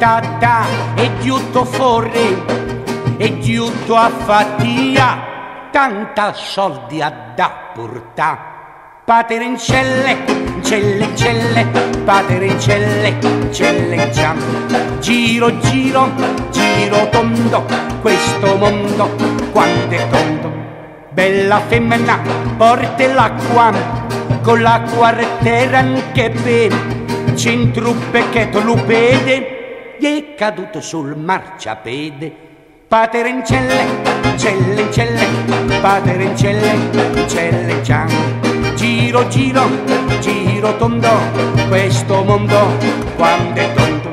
tata e giutto fuori e giutto a fattia, tanta soldi a da portà. Paterencelle, celle, celle, paterencelle, celle, ciam. Giro, giro, giro tondo, questo mondo quanto è tondo. Bella femmina, porta l'acqua, con l'acqua artera anche per centruppe che lupede, gli è caduto sul marciapiede. Paterencelle, celle, celle, paterencelle, celle, ciam. Giro, giro, giro tondo, questo mondo quando è tondo.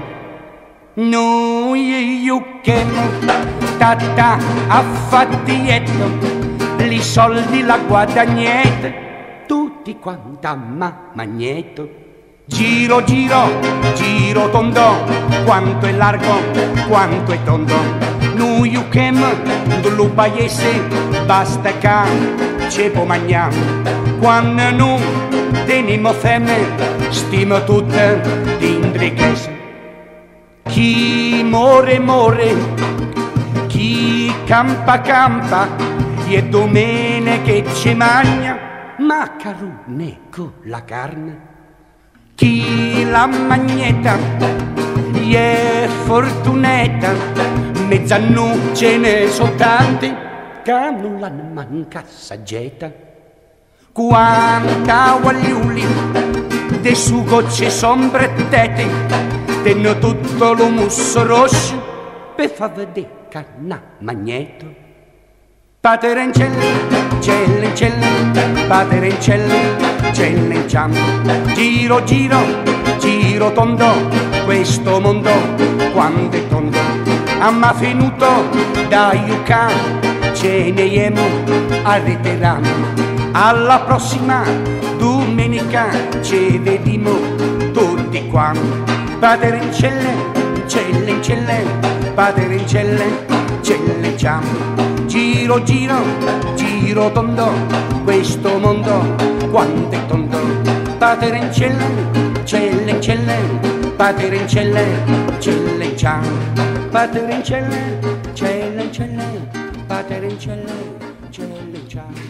Noi yucchemo, tata a fattietto, li soldi la guadagnete, tutti quanta magneto. Giro, giro, giro tondo, quanto è largo, quanto è tondo. Noi yucchemo, lo paese, basta che ce può mangiare. Quando non teniamo fame, stiamo tutte dentro casa. Chi muore, muore, chi campa, campa, e domenica che ci mangia macarone con la carne. Chi la magneta, gli è fortunata, mezzanotte ce ne sono tanti, che non l'hanno manca saggeta. Quanta guagliuli, de sugo ci son bretteti, tenno tutto lo musso rosso, per far vedere che n'ha magneto. Paterencelle, celle, celle, paterencelle, celle, ciam. Giro, giro, giro tondo, questo mondo quando è tondo. Amma finito da yucca, ce ne iemo a ritirare. Alla prossima domenica ci vediamo tutti qua. Paterencelle, celle, celle, paterencelle, celle, ciam. Giro, giro, giro tondo, questo mondo quanto è tondo. Paterencelle, celle, celle, paterencelle, celle, ciam. Paterencelle, celle, celle, paterencelle, celle, ciam.